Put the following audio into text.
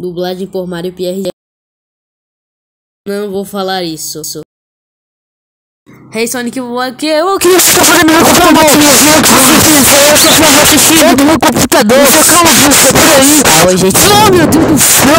Dublagem por Mário Pierre. Não vou falar isso. Hey Sonic, o que você tá fazendo no meu computador? Eu só tava assistindo no meu computador. Calma, você por aí. Oi, gente. Oh, meu Deus do céu.